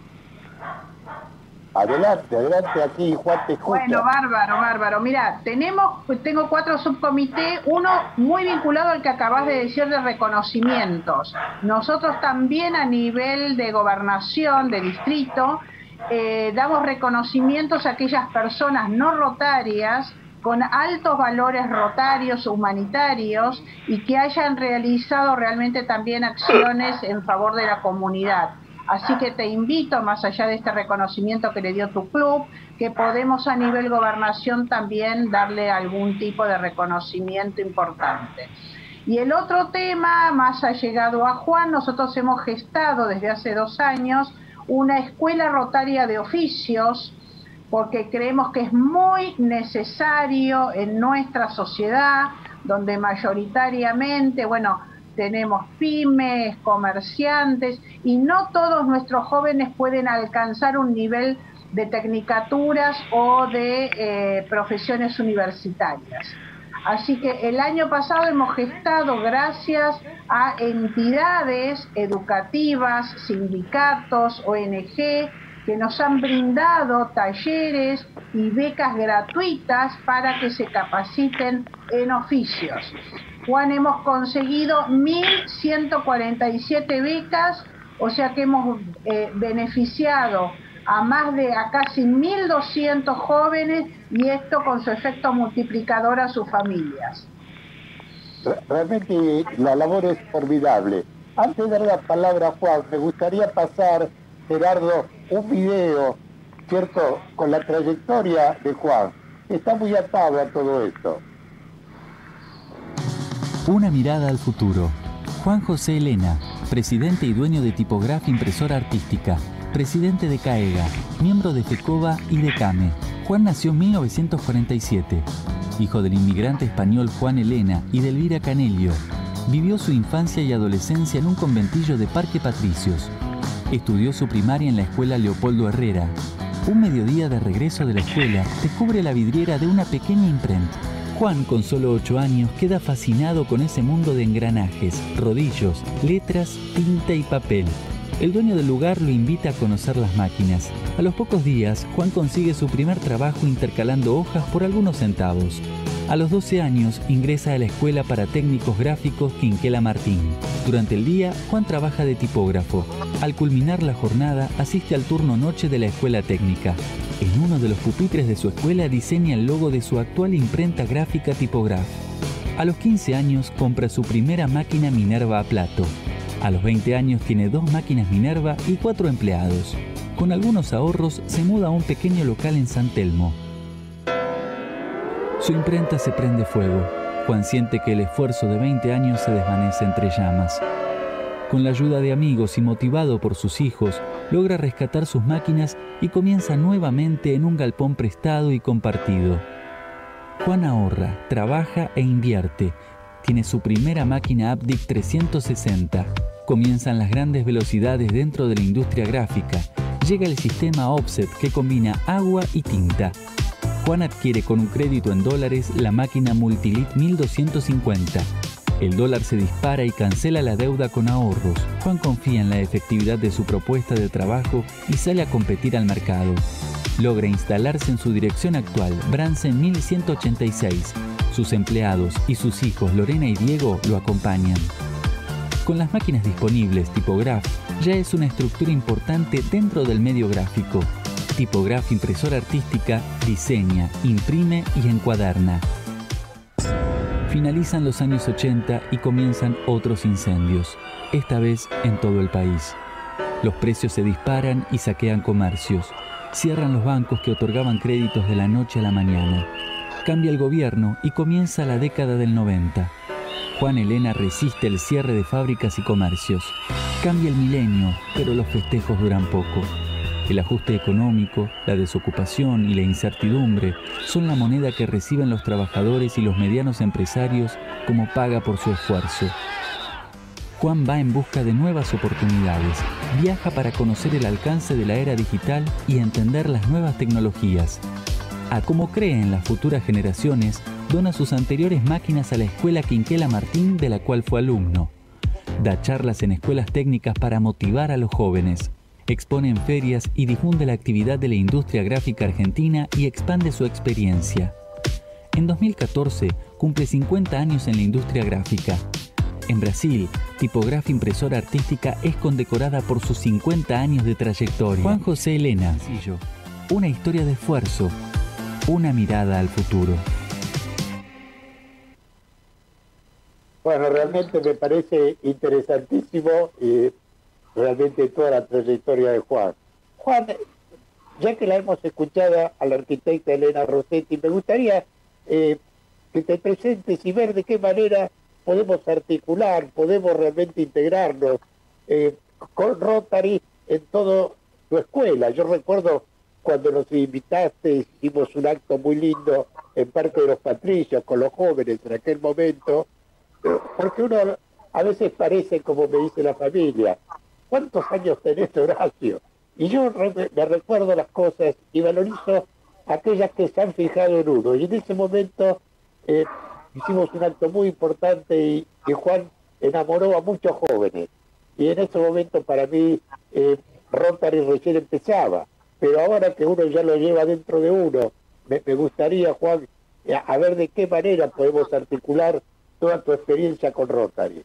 Adelante, adelante, aquí Juan te escucha. Bueno, bárbaro, bárbaro. Mira, tenemos, tengo cuatro subcomités, uno muy vinculado al que acabas de decir de reconocimientos. Nosotros también a nivel de gobernación, de distrito, eh, damos reconocimientos a aquellas personas no rotarias con altos valores rotarios, humanitarios, y que hayan realizado realmente también acciones en favor de la comunidad. Así que te invito, más allá de este reconocimiento que le dio tu club, que podemos a nivel gobernación también darle algún tipo de reconocimiento importante. Y el otro tema, más allegado a Juan, nosotros hemos gestado desde hace dos años una escuela rotaria de oficios, porque creemos que es muy necesario en nuestra sociedad, donde mayoritariamente, bueno, tenemos pymes, comerciantes, y no todos nuestros jóvenes pueden alcanzar un nivel de tecnicaturas o de eh, profesiones universitarias. Así que el año pasado hemos gestado, gracias a entidades educativas, sindicatos, O N G, que nos han brindado talleres y becas gratuitas para que se capaciten en oficios. Juan, hemos conseguido mil ciento cuarenta y siete becas, o sea que hemos eh, beneficiado a más de a casi mil doscientos jóvenes, y esto con su efecto multiplicador a sus familias. Realmente la labor es formidable. Antes de dar la palabra a Juan, me gustaría pasar, Gerardo, un video, ¿cierto?, con la trayectoria de Juan. Está muy atado a todo esto. Una mirada al futuro. Juan José Elena, presidente y dueño de Tipograf Impresora Artística, presidente de CAEGA, miembro de FECOBA y de CAME. Juan nació en mil novecientos cuarenta y siete. Hijo del inmigrante español Juan Elena y de Elvira Canelio, vivió su infancia y adolescencia en un conventillo de Parque Patricios. Estudió su primaria en la escuela Leopoldo Herrera. Un mediodía de regreso de la escuela, descubre la vidriera de una pequeña imprenta. Juan, con solo ocho años, queda fascinado con ese mundo de engranajes, rodillos, letras, tinta y papel. El dueño del lugar lo invita a conocer las máquinas. A los pocos días, Juan consigue su primer trabajo intercalando hojas por algunos centavos. A los doce años, ingresa a la Escuela para Técnicos Gráficos Quinquela Martín. Durante el día, Juan trabaja de tipógrafo. Al culminar la jornada, asiste al turno noche de la Escuela Técnica. En uno de los pupitres de su escuela diseña el logo de su actual imprenta gráfica Tipograf. A los quince años, compra su primera máquina Minerva a plato. A los veinte años tiene dos máquinas Minerva y cuatro empleados. Con algunos ahorros se muda a un pequeño local en San Telmo. Su imprenta se prende fuego. Juan siente que el esfuerzo de veinte años se desvanece entre llamas. Con la ayuda de amigos y motivado por sus hijos, logra rescatar sus máquinas y comienza nuevamente en un galpón prestado y compartido. Juan ahorra, trabaja e invierte. Tiene su primera máquina Abdic trescientos sesenta. Comienzan las grandes velocidades dentro de la industria gráfica. Llega el sistema Offset que combina agua y tinta. Juan adquiere con un crédito en dólares la máquina Multilit mil doscientos cincuenta. El dólar se dispara y cancela la deuda con ahorros. Juan confía en la efectividad de su propuesta de trabajo y sale a competir al mercado. Logra instalarse en su dirección actual, Bransen mil ciento ochenta y seis. Sus empleados y sus hijos Lorena y Diego lo acompañan. Con las máquinas disponibles, Tipograph ya es una estructura importante dentro del medio gráfico. Tipograph Impresora Artística diseña, imprime y encuaderna. Finalizan los años ochenta y comienzan otros incendios, esta vez en todo el país. Los precios se disparan y saquean comercios. Cierran los bancos que otorgaban créditos de la noche a la mañana. Cambia el gobierno y comienza la década del noventa. Juan Elena resiste el cierre de fábricas y comercios. Cambia el milenio, pero los festejos duran poco. El ajuste económico, la desocupación y la incertidumbre son la moneda que reciben los trabajadores y los medianos empresarios como paga por su esfuerzo. Juan va en busca de nuevas oportunidades, viaja para conocer el alcance de la era digital y entender las nuevas tecnologías. A como cree en las futuras generaciones, dona sus anteriores máquinas a la Escuela Quinquela Martín, de la cual fue alumno. Da charlas en escuelas técnicas para motivar a los jóvenes. Expone en ferias y difunde la actividad de la industria gráfica argentina y expande su experiencia. En dos mil catorce cumple cincuenta años en la industria gráfica. En Brasil, Tipograph Impresora Artística es condecorada por sus cincuenta años de trayectoria. Juan José Elena, una historia de esfuerzo, una mirada al futuro. Bueno, realmente me parece interesantísimo y realmente toda la trayectoria de Juan. Juan, ya que la hemos escuchado a la arquitecta Elena Rossetti, me gustaría eh, que te presentes y ver de qué manera podemos articular, podemos realmente integrarnos eh, con Rotary en toda tu escuela. Yo recuerdo cuando nos invitaste, hicimos un acto muy lindo en Parque de los Patricios con los jóvenes en aquel momento, porque uno a veces parece, como me dice la familia, ¿cuántos años tenés, Horacio? Y yo re me recuerdo las cosas y valorizo aquellas que se han fijado en uno. Y en ese momento eh, hicimos un acto muy importante y, y Juan enamoró a muchos jóvenes. Y en ese momento para mí eh, Rotary recién empezaba. Pero ahora que uno ya lo lleva dentro de uno, me, me gustaría, Juan, a, a ver de qué manera podemos articular toda tu experiencia con Rotary.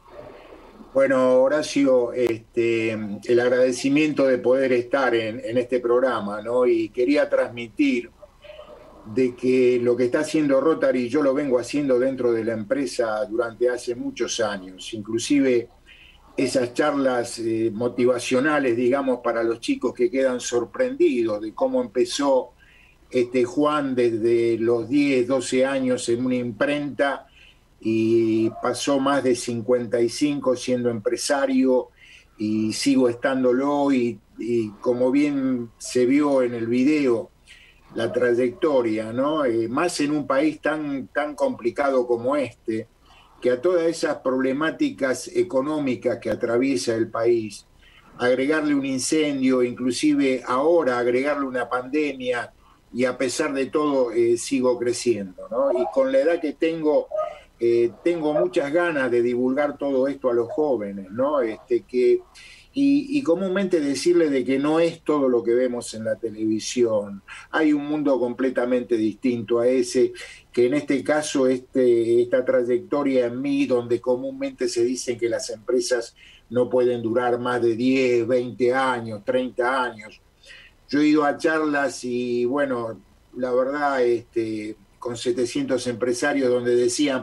Bueno, Horacio, este, el agradecimiento de poder estar en, en este programa, ¿no? Y quería transmitir de que lo que está haciendo Rotary, yo lo vengo haciendo dentro de la empresa durante hace muchos años, inclusive esas charlas eh, motivacionales, digamos, para los chicos que quedan sorprendidos de cómo empezó este Juan desde los diez, doce años en una imprenta y pasó más de cincuenta y cinco siendo empresario y sigo estándolo y, y como bien se vio en el video, la trayectoria, ¿no? Eh, más en un país tan, tan complicado como este, que a todas esas problemáticas económicas que atraviesa el país, agregarle un incendio, inclusive ahora agregarle una pandemia, y a pesar de todo eh, sigo creciendo, ¿no? Y con la edad que tengo, eh, tengo muchas ganas de divulgar todo esto a los jóvenes, ¿no? Este, que, y, y comúnmente decirles de que no es todo lo que vemos en la televisión. Hay un mundo completamente distinto a ese, que en este caso este, esta trayectoria en mí, donde comúnmente se dicen que las empresas no pueden durar más de diez, veinte años, treinta años. Yo he ido a charlas y bueno, la verdad, este, con setecientos empresarios donde decían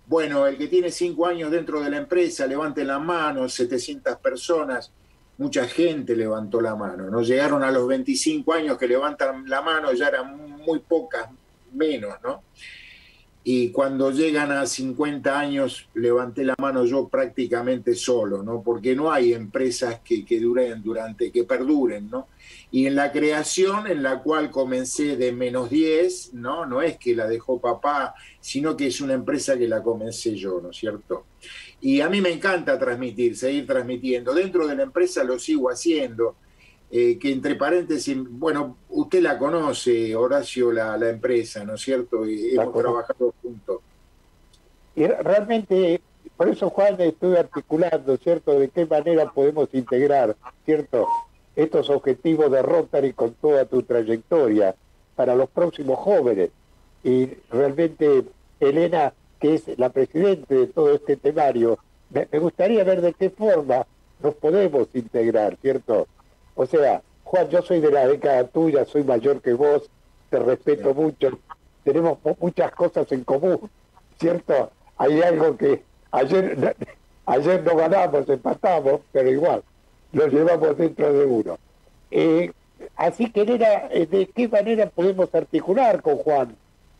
Bueno, el que tiene cinco años dentro de la empresa, levanten la mano, setecientas personas, mucha gente levantó la mano, ¿no? Llegaron a los veinticinco años que levantan la mano, ya eran muy pocas, menos, ¿no? Y cuando llegan a cincuenta años, levanté la mano yo prácticamente solo, ¿no? Porque no hay empresas que, que duren durante, que perduren, ¿no? Y en la creación, en la cual comencé de menos diez, ¿no? No es que la dejó papá, sino que es una empresa que la comencé yo, ¿no es cierto? Y a mí me encanta transmitir, seguir transmitiendo. Dentro de la empresa lo sigo haciendo. Eh, que entre paréntesis, bueno, usted la conoce, Horacio, la, la empresa, ¿no es cierto? Y hemos trabajado juntos. Y realmente, por eso, Juan, estoy articulando, ¿cierto?, de qué manera podemos integrar, ¿cierto?, estos objetivos de Rotary con toda tu trayectoria para los próximos jóvenes. Y realmente, Elena, que es la presidenta de todo este temario, me, me gustaría ver de qué forma nos podemos integrar, ¿cierto? O sea, Juan, yo soy de la década tuya, soy mayor que vos, te respeto mucho, tenemos muchas cosas en común, ¿cierto? Hay algo que ayer, ayer no ganamos, empatamos, pero igual, lo llevamos dentro de uno. Eh, así que, Elena, ¿de qué manera podemos articular con Juan?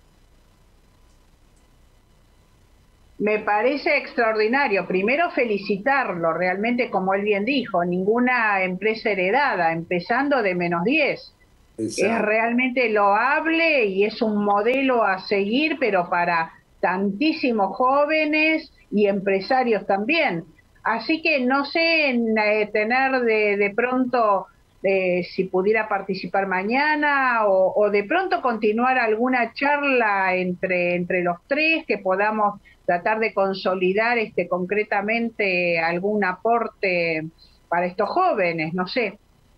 Me parece extraordinario. Primero felicitarlo, realmente, como él bien dijo, ninguna empresa heredada, empezando de menos diez. Exacto. Es realmente loable y es un modelo a seguir, pero para tantísimos jóvenes y empresarios también. Así que no sé, eh, tener de, de pronto, eh, si pudiera participar mañana o, o de pronto continuar alguna charla entre, entre los tres, que podamos tratar de consolidar este concretamente algún aporte para estos jóvenes, no sé.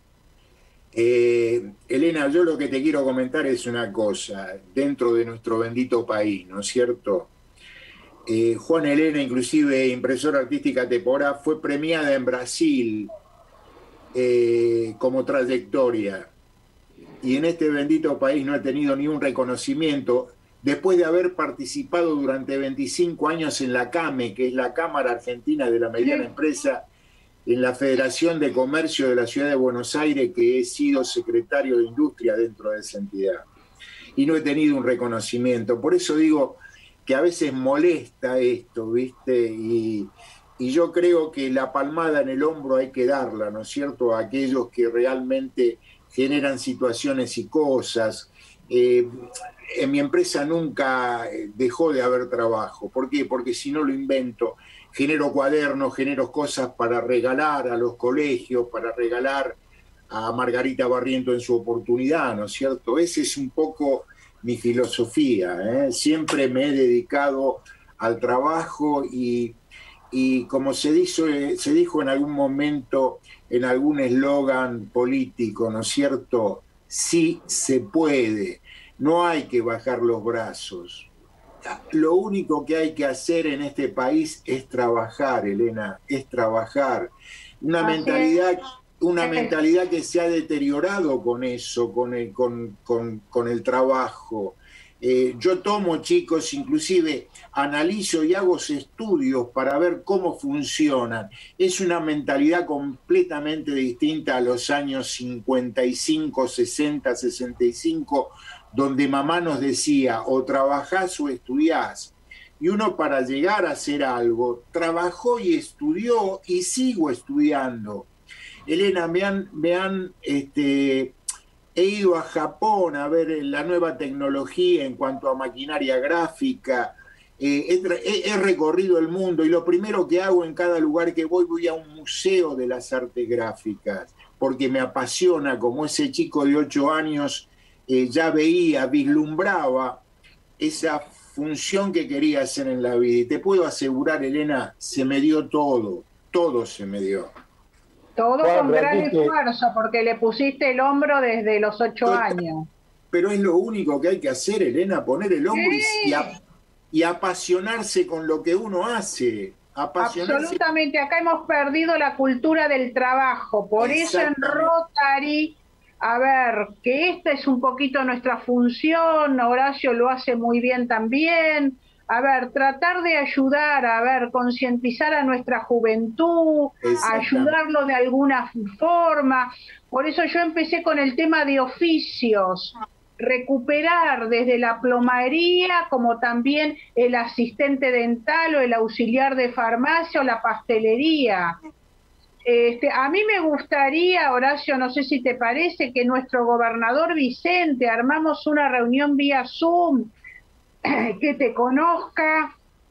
Eh, Elena, yo lo que te quiero comentar es una cosa, dentro de nuestro bendito país, ¿no es cierto? Eh, Juan Elena, inclusive impresora artística Tepora, fue premiada en Brasil eh, como trayectoria, y en este bendito país no ha tenido ni un reconocimiento, después de haber participado durante veinticinco años en la CAME, que es la Cámara Argentina de la Mediana Empresa, en la Federación de Comercio de la Ciudad de Buenos Aires, que he sido secretario de Industria dentro de esa entidad. Y no he tenido un reconocimiento. Por eso digo que a veces molesta esto, ¿viste? Y, y yo creo que la palmada en el hombro hay que darla, ¿no es cierto?, a aquellos que realmente generan situaciones y cosas. Eh, en mi empresa nunca dejó de haber trabajo. ¿Por qué? Porque si no lo invento, genero cuadernos, genero cosas para regalar a los colegios, para regalar a Margarita Barriento en su oportunidad, ¿no es cierto? Esa es un poco mi filosofía, ¿eh? Siempre me he dedicado al trabajo y, y como se dijo, se dijo en algún momento, en algún eslogan político, ¿no es cierto? Sí se puede. No hay que bajar los brazos. Lo único que hay que hacer en este país es trabajar, Elena, es trabajar. Una Así mentalidad, es. una mentalidad que se ha deteriorado con eso, con el, con, con, con el trabajo. Eh, yo tomo, chicos, inclusive analizo y hago estudios para ver cómo funcionan. Es una mentalidad completamente distinta a los años cincuenta y cinco, sesenta, sesenta y cinco, donde mamá nos decía, o trabajás o estudiás. Y uno, para llegar a hacer algo, trabajó y estudió y sigo estudiando. Elena, me han, me han este, he ido a Japón a ver la nueva tecnología en cuanto a maquinaria gráfica. Eh, he, he recorrido el mundo y lo primero que hago en cada lugar que voy, voy a un museo de las artes gráficas, porque me apasiona, como ese chico de ocho años eh, ya veía, vislumbraba esa función que quería hacer en la vida. Y te puedo asegurar, Elena, se me dio todo, todo se me dio. Todo bueno, con gran esfuerzo, porque le pusiste el hombro desde los ocho Total, años. Pero es lo único que hay que hacer, Elena, poner el hombro sí. y, a, y apasionarse con lo que uno hace. Absolutamente, acá hemos perdido la cultura del trabajo, por eso en Rotary, a ver, que esta es un poquito nuestra función, Horacio lo hace muy bien también, a ver, tratar de ayudar, a ver, concientizar a nuestra juventud, ayudarlo de alguna forma. Por eso yo empecé con el tema de oficios, recuperar desde la plomería como también el asistente dental o el auxiliar de farmacia o la pastelería. Este, a mí me gustaría, Horacio, no sé si te parece, que nuestro gobernador Vicente armamos una reunión vía Zoom, que te conozca,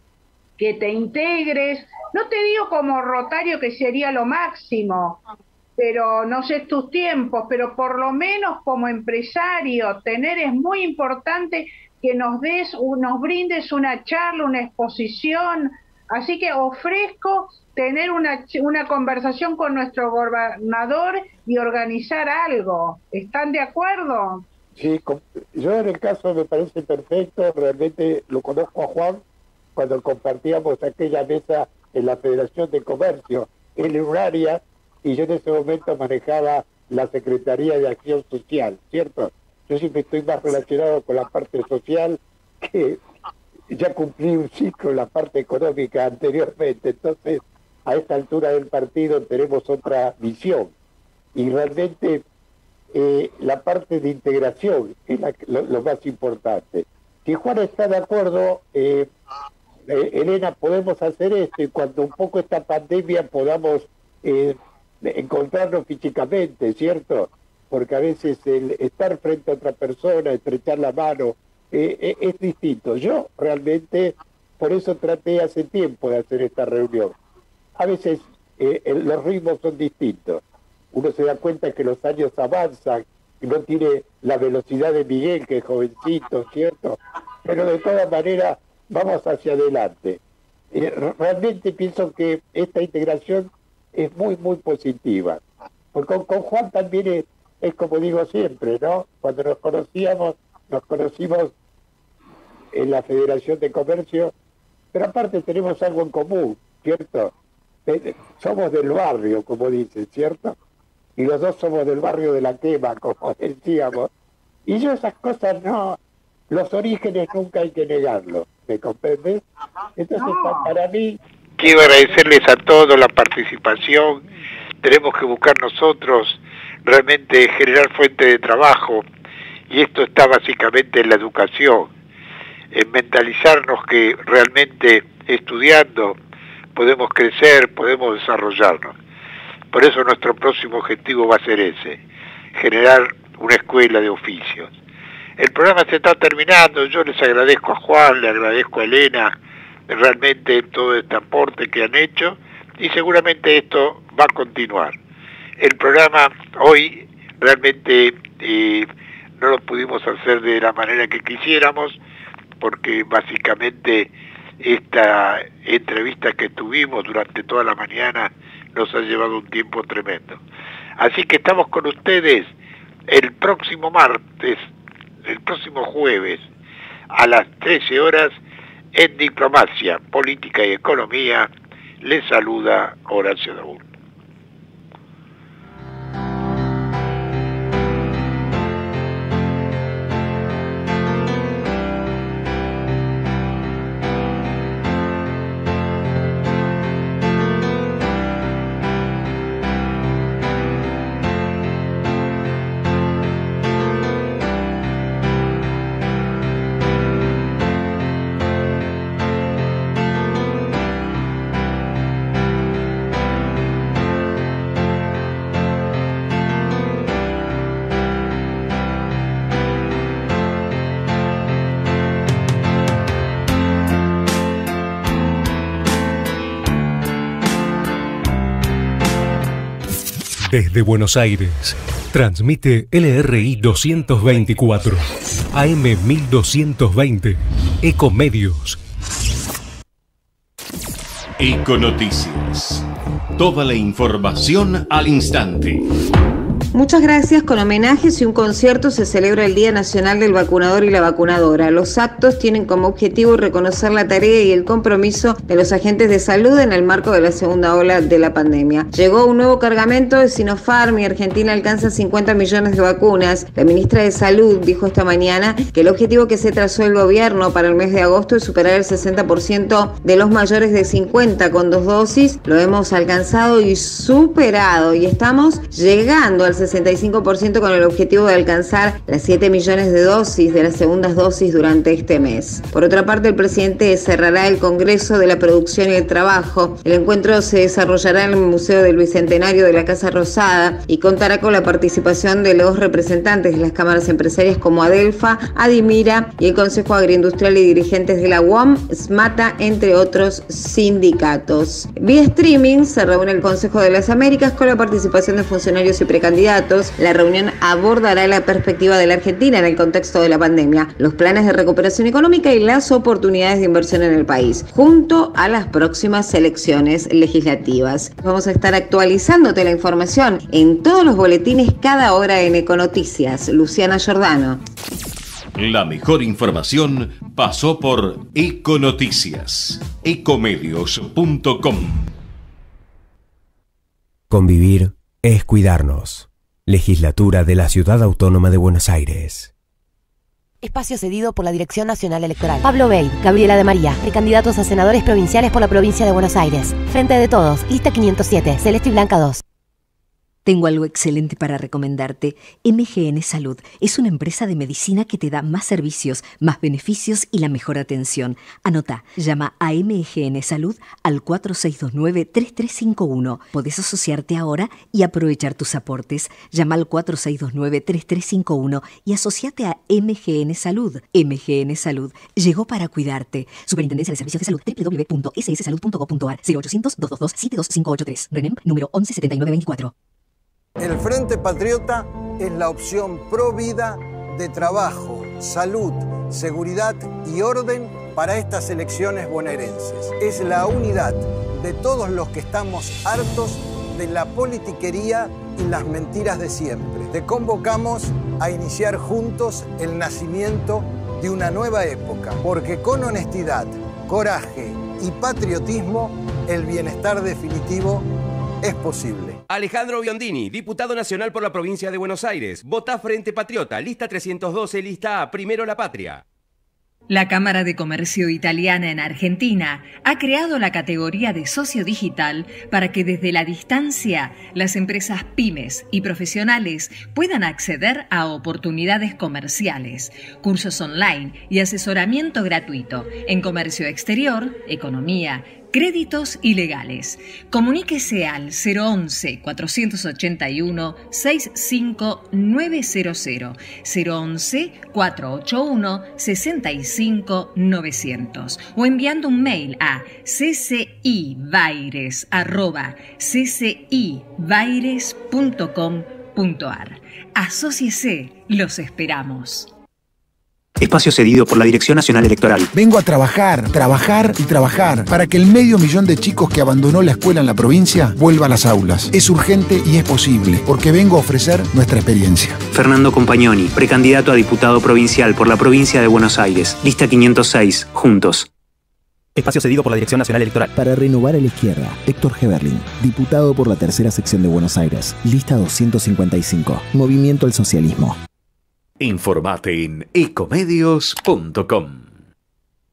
que te integres. No te digo como Rotario, que sería lo máximo, pero no sé tus tiempos, pero por lo menos como empresario, tener es muy importante que nos des, nos brindes una charla, una exposición. Así que ofrezco tener una, una conversación con nuestro gobernador y organizar algo. ¿Están de acuerdo? Sí, yo en el caso me parece perfecto, realmente lo conozco a Juan cuando compartíamos aquella mesa en la Federación de Comercio, él en un área y yo en ese momento manejaba la Secretaría de Acción Social, ¿cierto? Yo siempre estoy más relacionado con la parte social, que ya cumplí un ciclo en la parte económica anteriormente, entonces a esta altura del partido tenemos otra visión y realmente eh, la parte de integración es la, lo, lo más importante. Si Juan está de acuerdo, eh, eh, Elena, podemos hacer esto y cuando un poco esta pandemia podamos eh, encontrarnos físicamente, ¿cierto? Porque a veces el estar frente a otra persona, estrechar la mano, eh, eh, es distinto. Yo realmente, por eso traté hace tiempo de hacer esta reunión. A veces eh, el, los ritmos son distintos. Uno se da cuenta que los años avanzan, que no tiene la velocidad de Miguel, que es jovencito, ¿cierto? Pero de todas maneras vamos hacia adelante. Eh, realmente pienso que esta integración es muy, muy positiva. Porque con, con Juan también es, es como digo siempre, ¿no? Cuando nos conocíamos, nos conocimos en la Federación de Comercio, pero aparte tenemos algo en común, ¿cierto? Somos del barrio, como dicen, ¿cierto? Y los dos somos del barrio de La Quema, como decíamos. Y yo esas cosas no, los orígenes nunca hay que negarlos, ¿me comprendes? Entonces, no. Para mí... Quiero agradecerles a todos la participación. Tenemos que buscar nosotros realmente generar fuente de trabajo, y esto está básicamente en la educación, en mentalizarnos que realmente estudiando podemos crecer, podemos desarrollarnos. Por eso nuestro próximo objetivo va a ser ese, generar una escuela de oficios. El programa se está terminando, yo les agradezco a Juan, le agradezco a Elena, realmente todo este aporte que han hecho, y seguramente esto va a continuar. El programa hoy realmente eh, no lo pudimos hacer de la manera que quisiéramos, porque básicamente esta entrevista que tuvimos durante toda la mañana nos ha llevado un tiempo tremendo. Así que estamos con ustedes el próximo martes, el próximo jueves, a las trece horas, en Diplomacia, Política y Economía. Les saluda Horacio Daúl. Desde Buenos Aires, transmite L R I doscientos veinticuatro, A M mil doscientos veinte, Ecomedios. Econoticias. Toda la información al instante. Muchas gracias. Con homenajes y un concierto se celebra el Día Nacional del Vacunador y la Vacunadora. Los actos tienen como objetivo reconocer la tarea y el compromiso de los agentes de salud en el marco de la segunda ola de la pandemia. Llegó un nuevo cargamento de Sinopharm y Argentina alcanza cincuenta millones de vacunas. La ministra de Salud dijo esta mañana que el objetivo que se trazó el gobierno para el mes de agosto es superar el sesenta por ciento de los mayores de cincuenta con dos dosis. Lo hemos alcanzado y superado y estamos llegando al sesenta y cinco por ciento con el objetivo de alcanzar las siete millones de dosis de las segundas dosis durante este mes. Por otra parte, el presidente cerrará el Congreso de la Producción y el Trabajo. El encuentro se desarrollará en el Museo del Bicentenario de la Casa Rosada y contará con la participación de los representantes de las cámaras empresarias como Adelfa, Adimira y el Consejo Agroindustrial y dirigentes de la U O M, SMATA, entre otros sindicatos. Vía streaming se reúne el Consejo de las Américas con la participación de funcionarios y precandidatos. La reunión abordará la perspectiva de la Argentina en el contexto de la pandemia, los planes de recuperación económica y las oportunidades de inversión en el país, junto a las próximas elecciones legislativas. Vamos a estar actualizándote la información en todos los boletines cada hora en Econoticias. Luciana Giordano. La mejor información pasó por Econoticias. ecomedios punto com. Convivir es cuidarnos. Legislatura de la Ciudad Autónoma de Buenos Aires. Espacio cedido por la Dirección Nacional Electoral. Pablo Bey, Gabriela de María, precandidatos a senadores provinciales por la provincia de Buenos Aires. Frente de Todos, lista quinientos siete, Celeste y Blanca dos. Tengo algo excelente para recomendarte. M G N Salud es una empresa de medicina que te da más servicios, más beneficios y la mejor atención. Anota, llama a M G N Salud al cuatro seis dos nueve, tres tres cinco uno. Podés asociarte ahora y aprovechar tus aportes. Llama al cuatro seis dos nueve, tres tres cinco uno y asociate a M G N Salud. M G N Salud llegó para cuidarte. Superintendencia de Servicios de Salud, w w w punto s s salud punto gov punto a r, cero ochocientos, doscientos veintidós, setenta y dos cinco ochenta y tres. RENEM número once setenta y nueve veinticuatro. El Frente Patriota es la opción pro vida de trabajo, salud, seguridad y orden para estas elecciones bonaerenses. Es la unidad de todos los que estamos hartos de la politiquería y las mentiras de siempre. Te convocamos a iniciar juntos el nacimiento de una nueva época, porque con honestidad, coraje y patriotismo, el bienestar definitivo es posible. Alejandro Biondini, diputado nacional por la provincia de Buenos Aires. Votá Frente Patriota, lista trescientos doce, lista A, Primero la Patria. La Cámara de Comercio Italiana en Argentina ha creado la categoría de socio digital para que desde la distancia las empresas pymes y profesionales puedan acceder a oportunidades comerciales, cursos online y asesoramiento gratuito en comercio exterior, economía, créditos y legales. Comuníquese al cero once, cuatrocientos ochenta y uno, sesenta y cinco novecientos, cero once, cuatrocientos ochenta y uno, sesenta y cinco novecientos o enviando un mail a ccibaires arroba ccibaires punto com punto a r. Asóciese, los esperamos. Espacio cedido por la Dirección Nacional Electoral. Vengo a trabajar, trabajar y trabajar para que el medio millón de chicos que abandonó la escuela en la provincia vuelva a las aulas. Es urgente y es posible, porque vengo a ofrecer nuestra experiencia. Fernando Compagnoni, precandidato a diputado provincial por la provincia de Buenos Aires. Lista quinientos seis, juntos. Espacio cedido por la Dirección Nacional Electoral. Para renovar a la izquierda, Héctor Heberlin, diputado por la tercera sección de Buenos Aires. Lista doscientos cincuenta y cinco, Movimiento al Socialismo. Informate en ecomedios punto com.